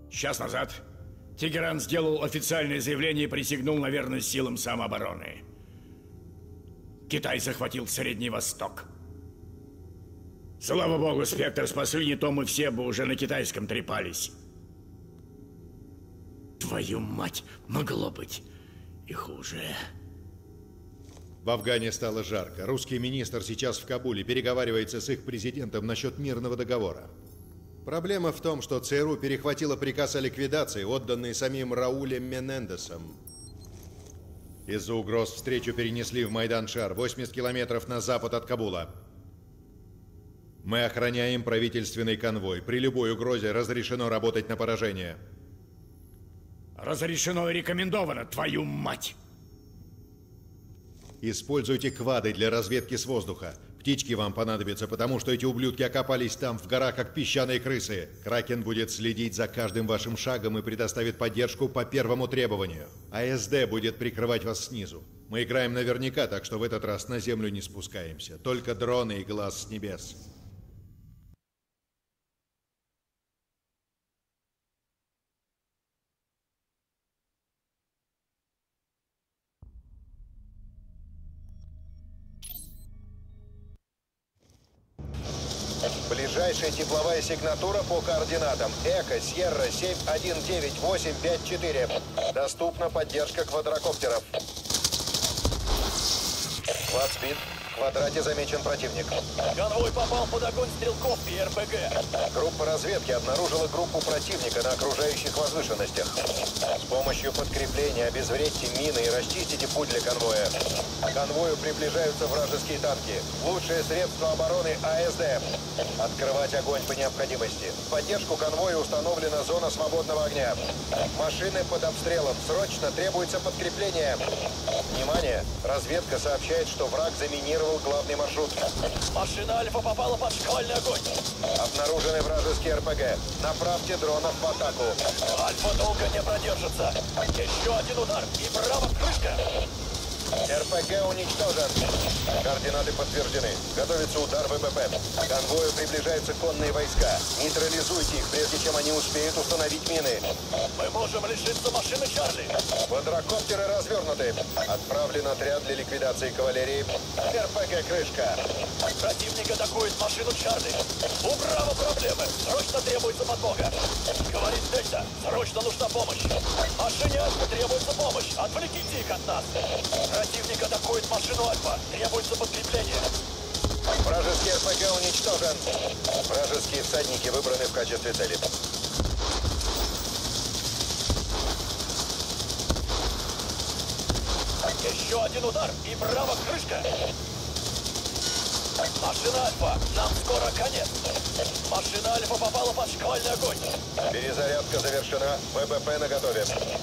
Час назад Тегеран сделал официальное заявление и присягнул на верность силам самообороны. Китай захватил Средний Восток. Слава богу, Спектр спасли, не то мы все бы уже на китайском трепались. Твою мать, могло быть и хуже. В Афгане стало жарко. Русский министр сейчас в Кабуле переговаривается с их президентом насчет мирного договора. Проблема в том, что ЦРУ перехватила приказ о ликвидации, отданный самим Раулем Менендесом. Из-за угроз встречу перенесли в Майдан-Шар, 80 километров на запад от Кабула. Мы охраняем правительственный конвой. При любой угрозе разрешено работать на поражение. Разрешено и рекомендовано, твою мать! Используйте квады для разведки с воздуха. Птички вам понадобятся, потому что эти ублюдки окопались там, в горах, как песчаные крысы. Кракен будет следить за каждым вашим шагом и предоставит поддержку по первому требованию. АСД будет прикрывать вас снизу. Мы играем наверняка, так что в этот раз на землю не спускаемся. Только дроны и глаз с небес. Ближайшая тепловая сигнатура по координатам Эко, Сьерра, 719-854. Доступна поддержка квадрокоптеров. Квадспид. В квадрате замечен противник. Конвой попал под огонь стрелков и РПГ. Группа разведки обнаружила группу противника на окружающих возвышенностях. С помощью подкрепления обезвредьте мины и расчистите путь для конвоя. К конвою приближаются вражеские танки. Лучшее средство обороны АСД. Открывать огонь по необходимости. В поддержку конвоя установлена зона свободного огня. Машины под обстрелом. Срочно требуется подкрепление. Внимание! Разведка сообщает, что враг заминировал главный маршрут. Машина Альфа попала под шквальный огонь. Обнаружены вражеские РПГ. Направьте дронов в атаку. Альфа долго не продержится. Еще один удар и браво, крышка. РПГ уничтожен. Координаты подтверждены. Готовится удар ВПП. К конвою приближаются конные войска. Нейтрализуйте их, прежде чем они успеют установить мины. Мы можем лишиться машины Чарли. Квадрокоптеры развернуты. Отправлен отряд для ликвидации кавалерии. РПГ «Крышка». Противник атакует машину Чарли. У Браво проблемы. Срочно требуется подмога. Говорит Дельта. Срочно нужна помощь. Машине Альфа требуется помощь. Отвлеките их от нас. Противник атакует машину Альфа. Требуется подкрепление. Вражеский РПГ уничтожен. Вражеские всадники выбраны в качестве цели. Еще один удар и браво, крышка. Машина Альфа, нам скоро конец. Машина Альфа попала под шквальный огонь. Перезарядка завершена. ВПП наготове.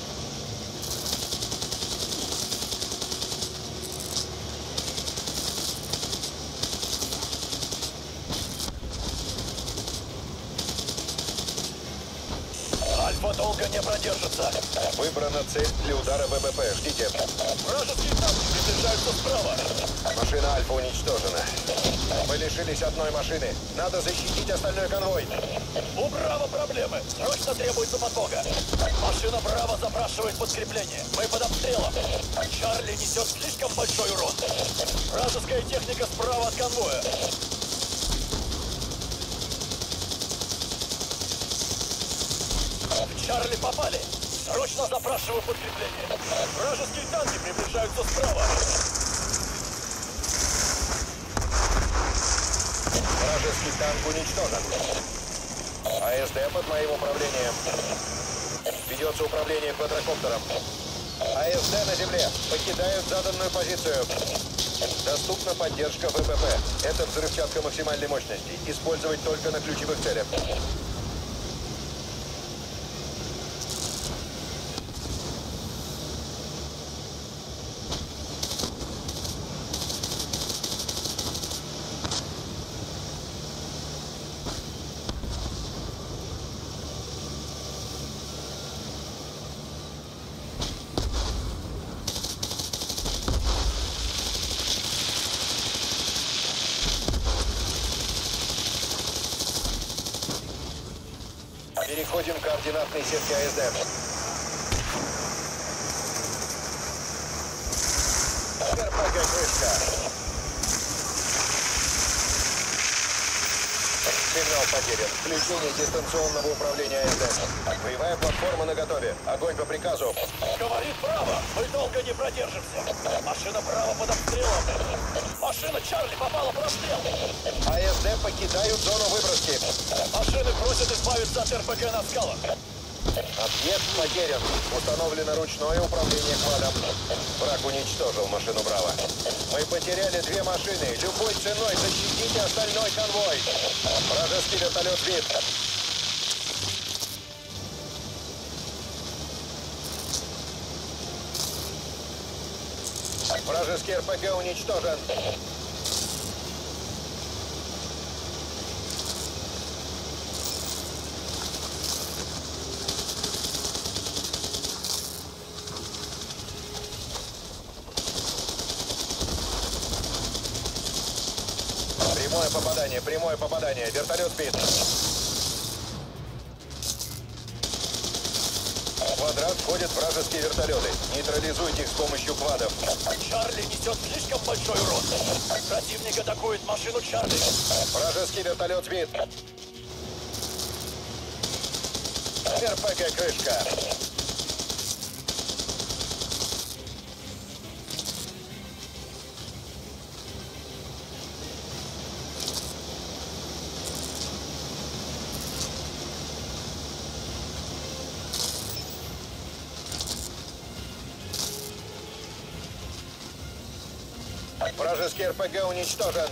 Альфа долго не продержится. Выбрана цель для удара ВПП. Ждите. Вражеские танки приближаются справа. Машина Альфа уничтожена. Мы лишились одной машины. Надо защитить остальной конвой. У Браво проблемы. Срочно требуется подмога. Машина Браво запрашивает подкрепление. Мы под обстрелом. Чарли несет слишком большой урон. Вражеская техника справа от конвоя. В Чарли попали. Срочно запрашиваю подкрепление. Вражеские танки приближаются справа. Вражеский танк уничтожен. АСД под моим управлением. Ведется управление квадрокоптером. АСД на земле. Покидают заданную позицию. Доступна поддержка ВПП. Это взрывчатка максимальной мощности. Использовать только на ключевых целях. Переходим к координатной сетке АСД. РПГ крышка. Сигнал потерян. Включение дистанционного управления АСД. Боевая платформа наготове. Огонь по приказу. Говорит право. Мы долго не продержимся. Машина право под обстрелом. Машина Чарли попала под обстрел. АСД покидают зону выброски. Машины просят избавиться от РПГ на скалах. Объект потерян. Установлено ручное управление квадом. Враг уничтожил машину «Браво». Мы потеряли 2 машины. Любой ценой защитите остальной конвой. Вражеский вертолет сбит. Вражеский РПГ уничтожен. Прямое попадание. Вертолет сбит. В квадрат входят вражеские вертолеты. Нейтрализуйте их с помощью квадов. Чарли несет слишком большой урон. Противник атакует машину Чарли. Вражеский вертолет сбит. РПГ крышка. Вражеский РПГ уничтожен.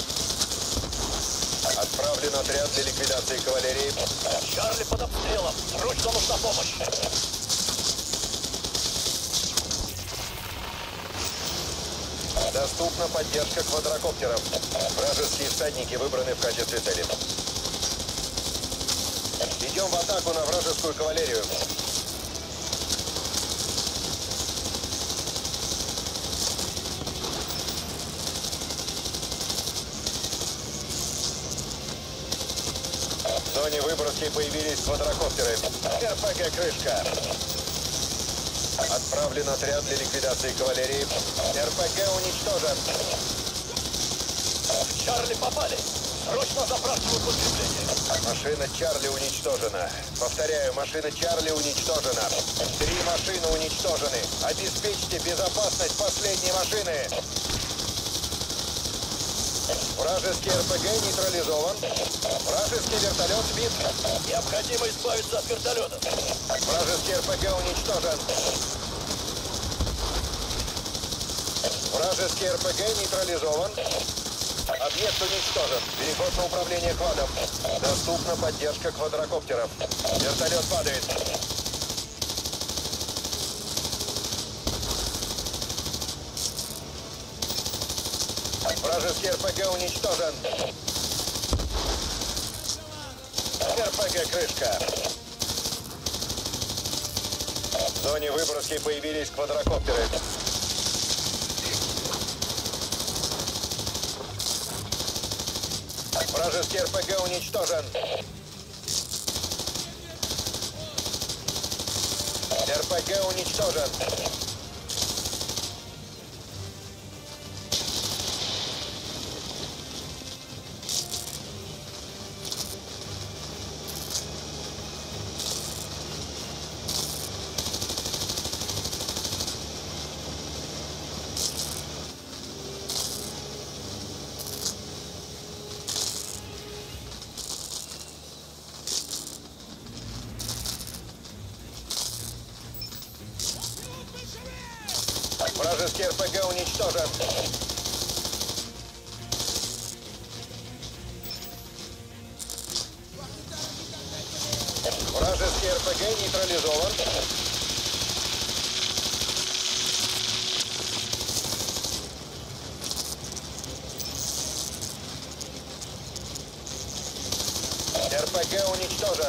Отправлен отряд для ликвидации кавалерии. Чарли под обстрелом. Срочно нужна помощь. Доступна поддержка квадрокоптеров. Вражеские всадники выбраны в качестве цели. Идем в атаку на вражескую кавалерию. В зоне выброски появились квадрокоптеры. РПГ крышка. Отправлен отряд для ликвидации кавалерии. РПГ уничтожен. В Чарли попали. Срочно запрашивают подкрепление. Машина Чарли уничтожена. Повторяю, машина Чарли уничтожена. 3 машины уничтожены. Обеспечьте безопасность последней машины. Вражеский РПГ нейтрализован. Вражеский вертолет сбит. Необходимо избавиться от вертолета. Вражеский РПГ уничтожен. Вражеский РПГ нейтрализован. Объект уничтожен. Переход на управление квадом. Доступна поддержка квадрокоптеров. Вертолет падает. Вражеский РПГ уничтожен. РПГ крышка. В зоне выброски появились квадрокоптеры. Вражеский РПГ уничтожен. РПГ уничтожен. Вражеский РПГ уничтожен. Вражеский РПГ нейтрализован. РПГ уничтожен.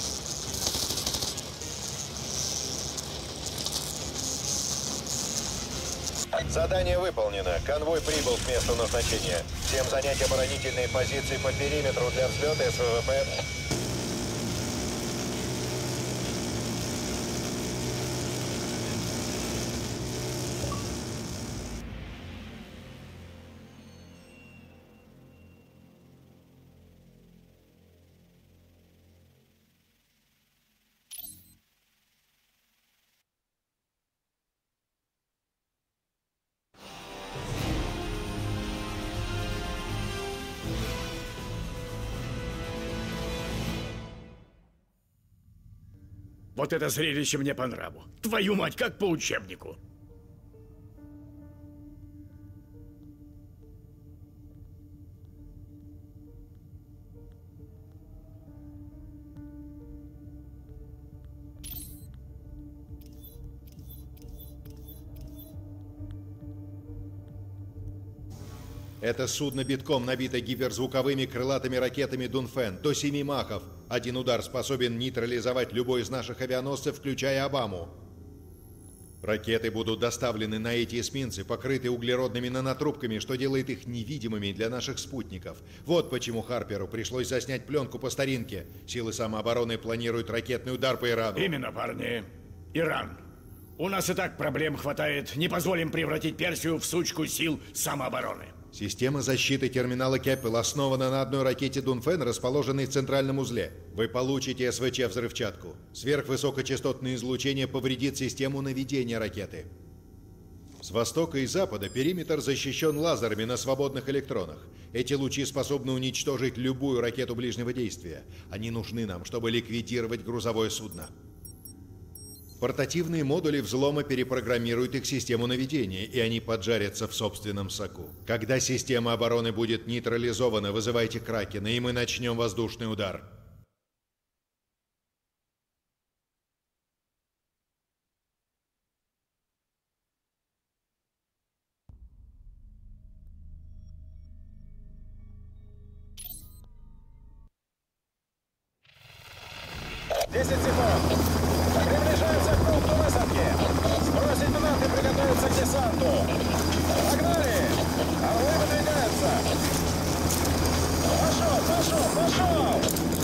Задание выполнено. Конвой прибыл к месту назначения. Всем занять оборонительные позиции по периметру для взлета СВВП. Вот это зрелище мне по нраву. Твою мать, как по учебнику. Это судно битком набито гиперзвуковыми крылатыми ракетами Дунфен до 7 махов. Один удар способен нейтрализовать любой из наших авианосцев, включая Обаму. Ракеты будут доставлены на эти эсминцы, покрыты углеродными нанотрубками, что делает их невидимыми для наших спутников. Вот почему Харперу пришлось заснять пленку по старинке. Силы самообороны планируют ракетный удар по Ирану. Именно, парни. Иран. У нас и так проблем хватает. Не позволим превратить Персию в сучку сил самообороны. Система защиты терминала Кеппел основана на одной ракете Дунфен, расположенной в центральном узле. Вы получите СВЧ-взрывчатку. Сверхвысокочастотное излучение повредит систему наведения ракеты. С востока и запада периметр защищен лазерами на свободных электронах. Эти лучи способны уничтожить любую ракету ближнего действия. Они нужны нам, чтобы ликвидировать грузовое судно. Портативные модули взлома перепрограммируют их систему наведения, и они поджарятся в собственном соку. Когда система обороны будет нейтрализована, вызывайте Кракена, и мы начнем воздушный удар. Приближаются к пункту высадки. Сбросить донаты и приготовиться к десанту. Погнали! Орлы выдвигаются. Пошел!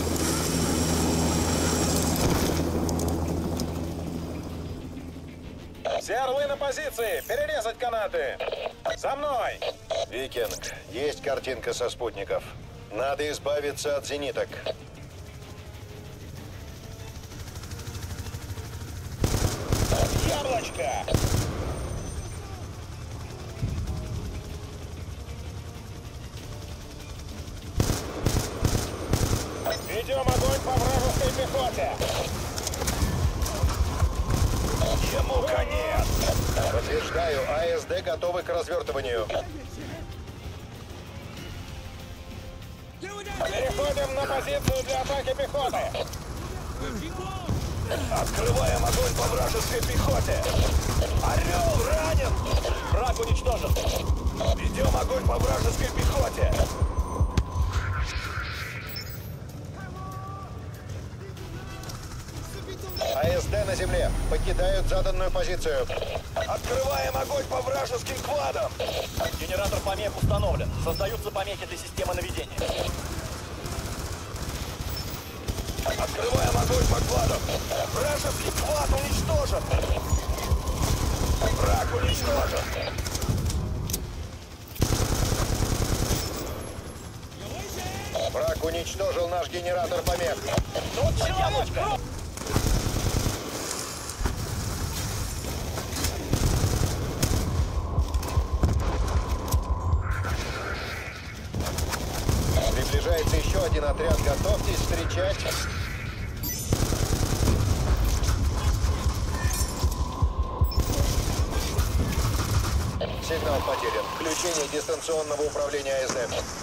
Все орлы на позиции. Перерезать канаты. За мной! Викинг, есть картинка со спутников. Надо избавиться от зениток. Яблочко! Ведем огонь по вражеской пехоте! Ему конец! Подтверждаю, АСД готовы к развертыванию. Переходим на позицию для атаки пехоты! Открываем огонь по вражеской пехоте! Орел ранен! Враг уничтожен! Ведем огонь по вражеской пехоте! АСД на земле. Покидают заданную позицию. Открываем огонь по вражеским квадам! Генератор помех установлен. Создаются помехи для системы наведения. Открываем огонь по квадам! Вражеский квад уничтожен! Враг уничтожен! Враг уничтожил наш генератор помех. Тут человек! Приближается еще один отряд. Готовьтесь встречать. Сигнал потерян. Включение дистанционного управления АСД.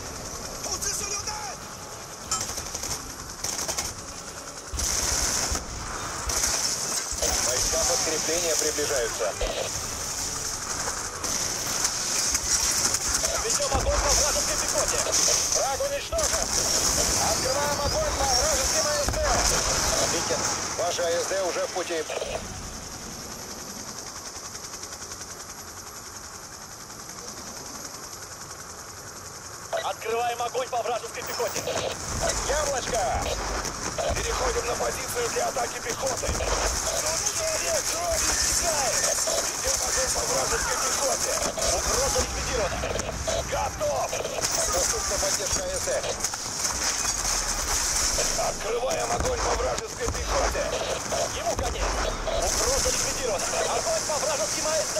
Войска подкрепления приближаются. Ведем огонь по вражеской пехоте! Враг уничтожен! Открываем огонь по вражеским АСД! Викинг, ваши АСД уже в пути. Открываем огонь по вражеской пехоте! Яблочко! Переходим на позицию для атаки пехоты. Человек, кровь истекает! Ведем огонь по вражеской пехоте. Угроза ликвидирована! Готов! Доступна поддержка АСД. Открываем огонь по вражеской пехоте. Ему конец! Угроза ликвидирована! Огонь по вражеским АСД!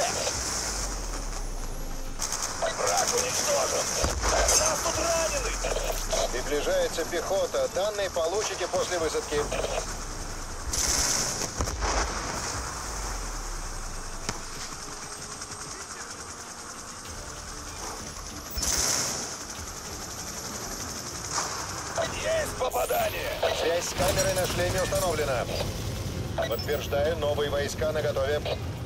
Враг уничтожен! Нас тут раненый! Приближается пехота. Данные получите после высадки. с камерой на шлеме установлена. Подтверждаю, новые войска наготове.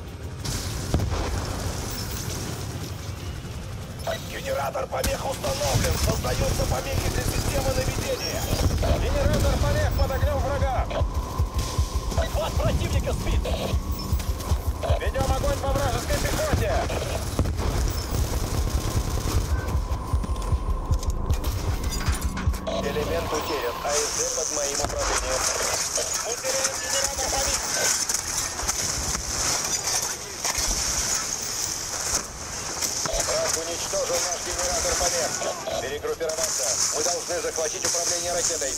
Генератор помех установлен. Создаются помехи для системы наведения. Генератор помех под огнем врага. Хват противника спит. Ведем огонь по вражеской пехоте. Элемент утерян. АСД под моим управлением. Мы теряем генератор помех. Враг уничтожил наш генератор помех. Перегруппироваться. Мы должны захватить управление ракетой.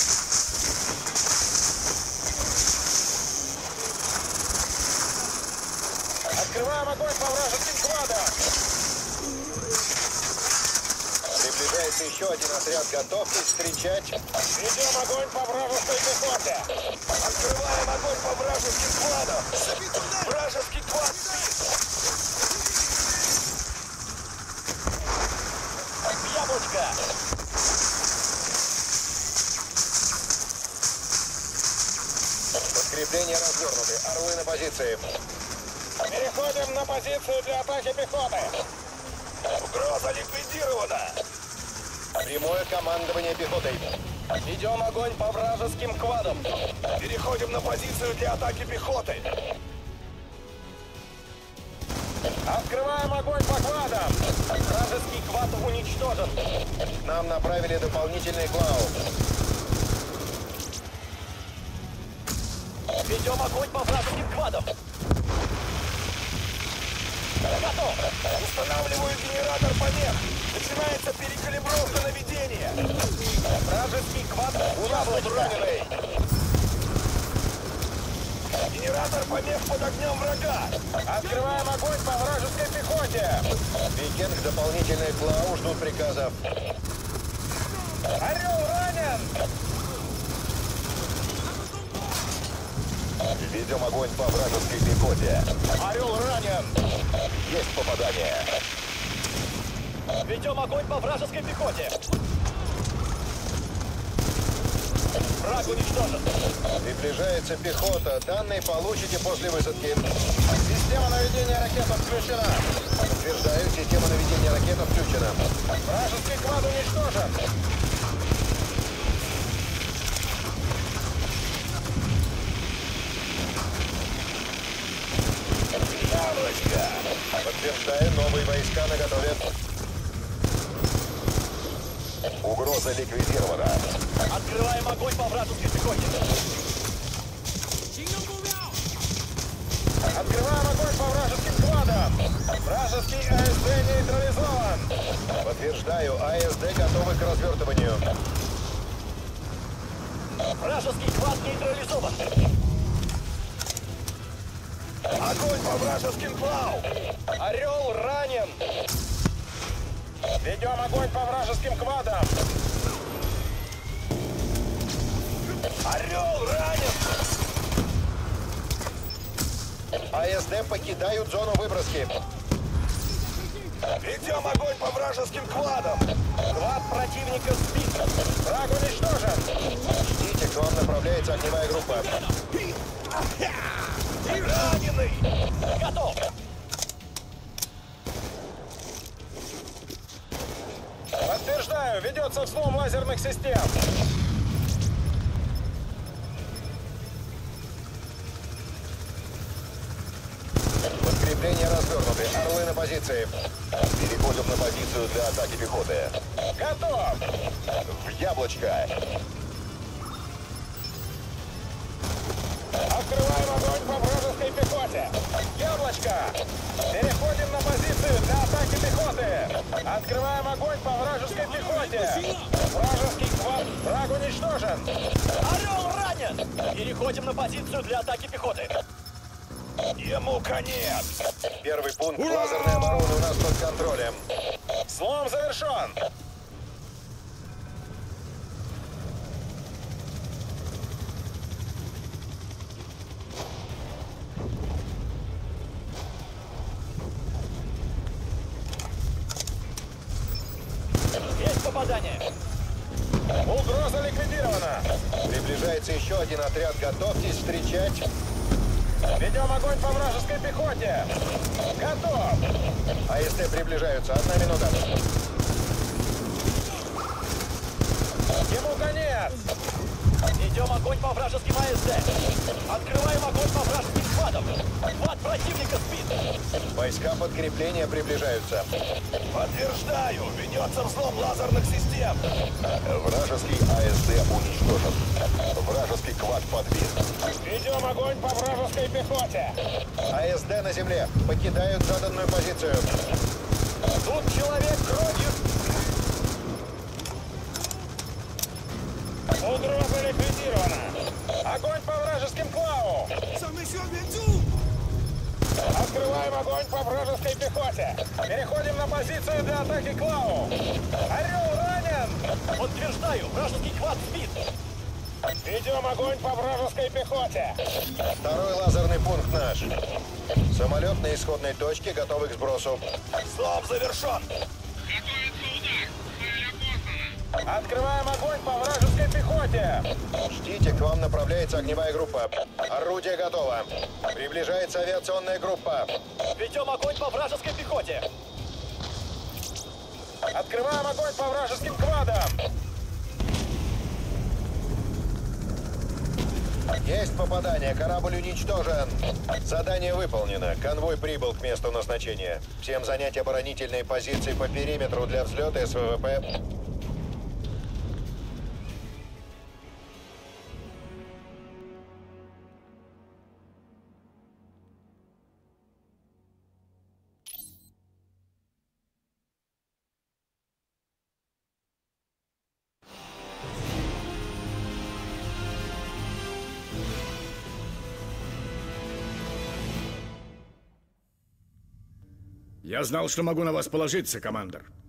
Открываем огонь по вражеским квадам. Приближается еще один отряд. Готовьтесь встречать. Ведем огонь по вражеской пехоте. Открываем огонь по вражеским квадам. Вражеский квад спит. Яблочко. Подкрепления развернуты. Орлы на позиции. Переходим на позицию для атаки пехоты. Угроза ликвидирована. Прямое командование пехотой. Ведем огонь по вражеским квадам. Переходим на позицию для атаки пехоты. Открываем огонь по квадам. Вражеский квад уничтожен. Нам направили дополнительный клау. Ведем огонь по вражеским квадам. Готов. Устанавливаю генератор помех. Начинается перекалибровка наведения. Вражеский квад раненый. Генератор помех под огнем врага. Открываем огонь по вражеской пехоте. Викинг, дополнительный клау, ждут приказов. Орел ранен. Ведем огонь по вражеской пехоте. Орел ранен. Есть попадание. Ведем огонь по вражеской пехоте. Враг уничтожен. Приближается пехота. Данные получите после высадки. Система наведения ракет отключена. Подтверждаю, система наведения ракет отключена. Вражеский квад уничтожен. Яблочко. Подтверждаю, новые войска наготове. Угроза ликвидирована. Открываем огонь по вражеской пехоте. Открываем огонь по вражеским квадам. Вражеский АСД нейтрализован. Подтверждаю, АСД готовы к развертыванию. Вражеский квад нейтрализован. Огонь по вражеским клау. Орел ранен. Ведем огонь по вражеским квадам. Орел ранен. АСД покидают зону выброски. Ведем огонь по вражеским квадам. Квад противника сбит. Враг уничтожен. Ждите, к вам направляется огневая группа. Раненый. Готов. Подтверждаю, ведется взлом лазерных систем. Подкрепления развернуты. Орлы на позиции. Переходим на позицию для атаки пехоты. Готов! В яблочко. Открываем огонь по вражеской пехоте. Яблочко! Переходим на позицию для атаки пехоты. Открываем огонь по вражеской пехоте. Вражеский квад. Враг уничтожен. Орел ранен. Переходим на позицию для атаки пехоты. Ему конец. Первый пункт лазерной обороны у нас под контролем. Взлом завершен. Есть попадание. Угроза ликвидирована. Приближается еще один отряд. Готовьтесь встречать. Ведем огонь по вражеской пехоте! Готов! АСТ приближаются. 1 минута. Ему конец! Ведем огонь по вражеским АСД! Открываем огонь по вражеским складам! Хват противника спит! Войска подкрепления приближаются. Подтверждаю! Ведется взлом лазерных систем! Вражеский АСД уничтожен. Вражеский квад подбит. Ведем огонь по вражеской пехоте! АСД на земле. Покидают заданную позицию. Тут человек кровью! Угроза ликвидирована! Огонь по вражеским клау! Открываем огонь по вражеской пехоте! Переходим на позицию для атаки клау! Орел ранен! Подтверждаю, вражеский квад сбит! Ведем огонь по вражеской пехоте! Второй лазерный пункт наш. Самолет на исходной точке, готовый к сбросу. Взлом завершен! Открываем огонь по вражеской пехоте! Ждите, к вам направляется огневая группа. Орудие готово. Приближается авиационная группа. Ведем огонь по вражеской пехоте! Открываем огонь по вражеским квадам! Есть попадание, корабль уничтожен. Задание выполнено. Конвой прибыл к месту назначения. Всем занять оборонительные позиции по периметру для взлета СВВП. Я знал, что могу на вас положиться, командор.